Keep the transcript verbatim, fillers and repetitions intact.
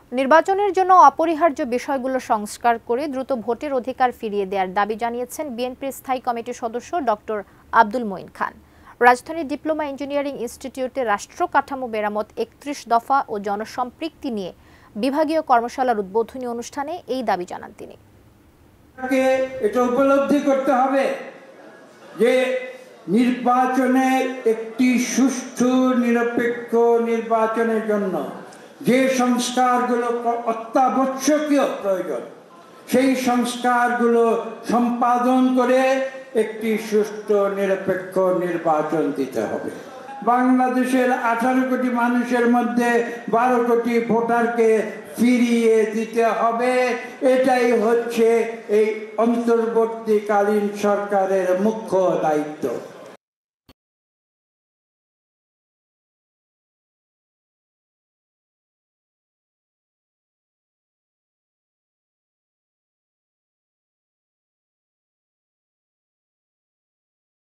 নির্বাচনের জন্য অপরিহার্য বিষয়গুলো সংস্কার করে দ্রুত ভোটের অধিকার ফিরিয়ে দেওয়ার দাবি জানিয়েছেন বিএনপির স্থায়ী কমিটির সদস্য ডক্টর আব্দুল মঈন খান। রাজধানীর ডিপ্লোমা ইঞ্জিনিয়ারিং ইনস্টিটিউটে রাষ্ট্র কাঠামো মেরামত একত্রিশ দফা ও জনসম্পৃক্তি নিয়ে বিভাগীয় কর্মশালার উদ্বোধনী অনুষ্ঠানে এই দাবি জানান তিনি। এটা উপলব্ধি করতে হবে যে নির্বাচনের একটি সুষ্ঠু নিরপেক্ষ নির্বাচনের জন্য যে সংস্কারগুলো অত্যাবশ্যকীয় প্রয়োজন সেই সংস্কারগুলো সম্পাদন করে একটি সুষ্ঠু নিরপেক্ষ নির্বাচন দিতে হবে। বাংলাদেশের আঠারো কোটি মানুষের মধ্যে বারো কোটি ভোটারকে ফিরিয়ে দিতে হবে। এটাই হচ্ছে এই অন্তর্বর্তীকালীন সরকারের মুখ্য দায়িত্ব।